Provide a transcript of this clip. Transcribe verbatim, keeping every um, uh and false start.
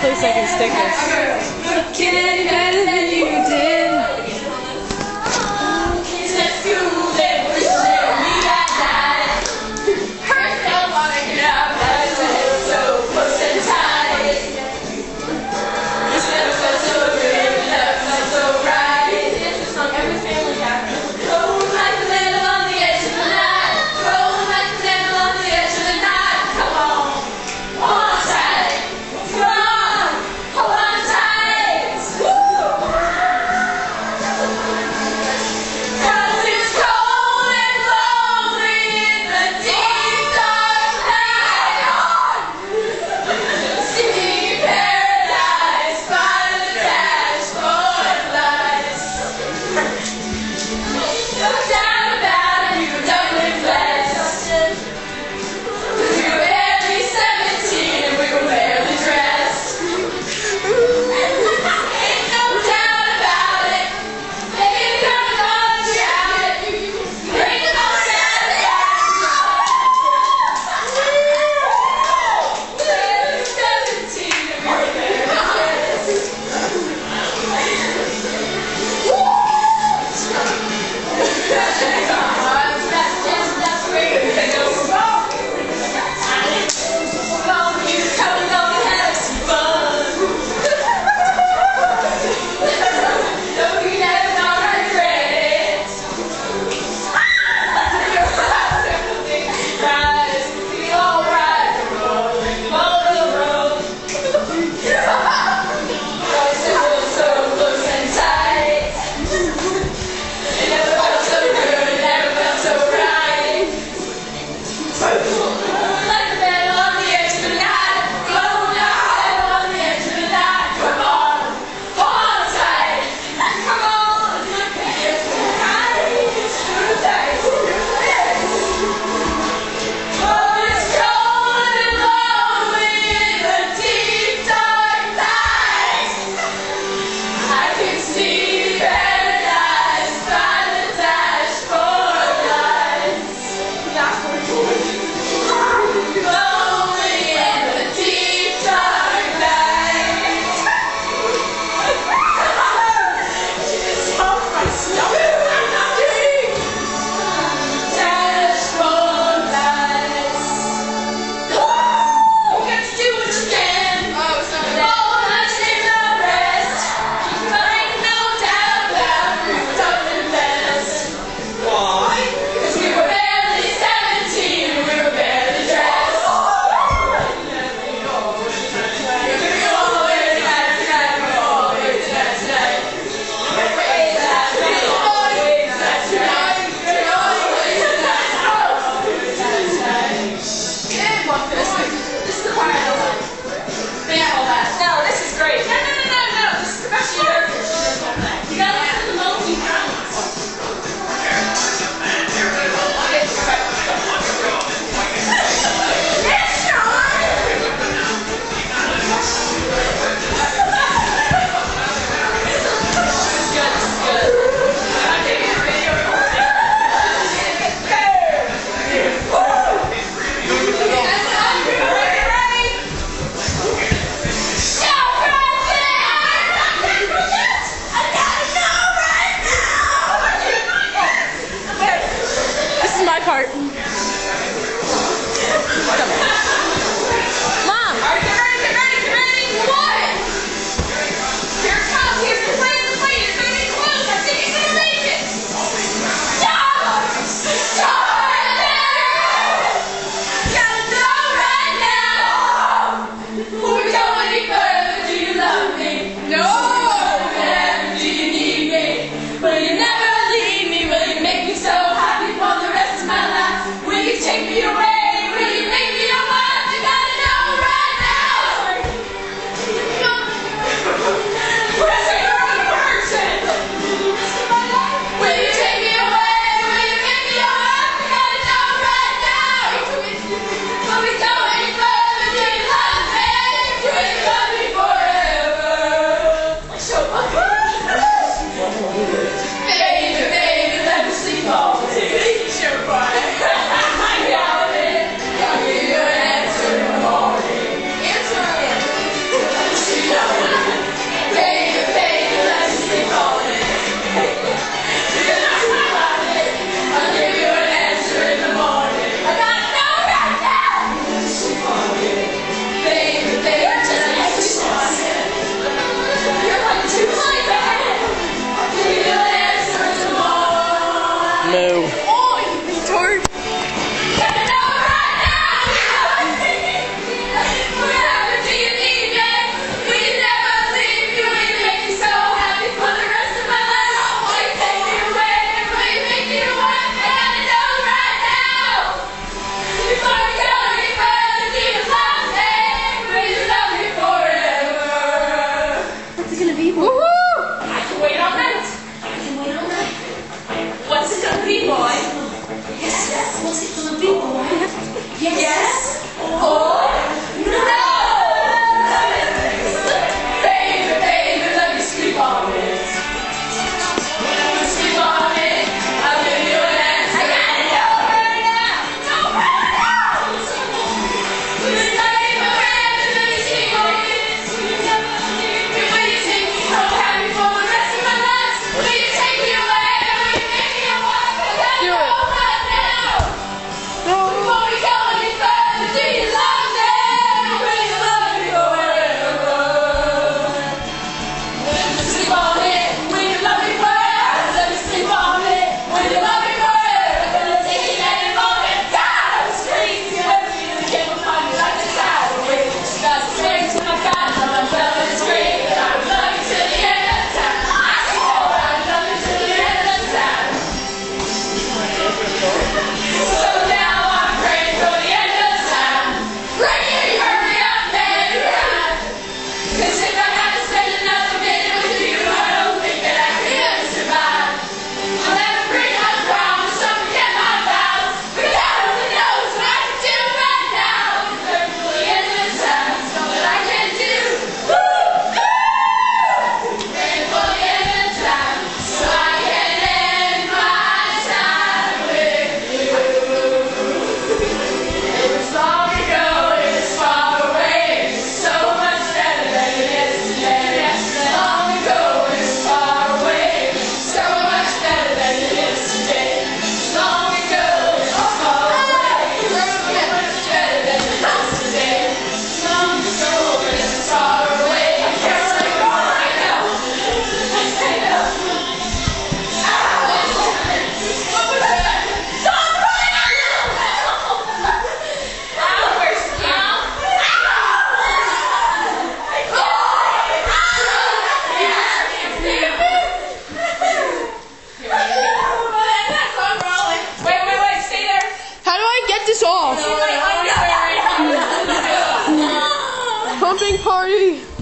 place I can stick this. Looking at you better than you did. Woo! No. Oh, you retard. Boy. Yes, yes. What's it gonna be, boy? Yes or no? Baby, baby, let me sleep on it. Sleep on it. I'll give you an answer. I got it over now. Over now. Will you take my hand and let me sleep on it? Will you take me home happy for the rest of my life? Will you take me away? Will you make me a wife? Do it. Pumping party!